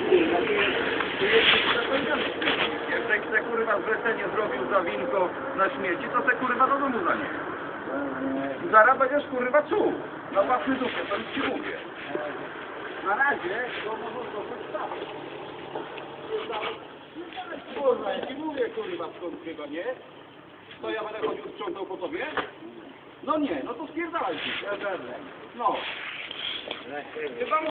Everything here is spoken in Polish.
Jak se kurwa zlecenie zrobił za winko na śmieci, to se kurwa do domu zanieść. Zaraz będziesz kurwa czuł. Na własny dupie, to już ci mówię. Na razie to może zostać tak. Kurwa, ja ci mówię kurwa skąd chyba, nie? To ja będę chodził sprzątał po tobie? No nie, no to spierdalaj się. No. Chyba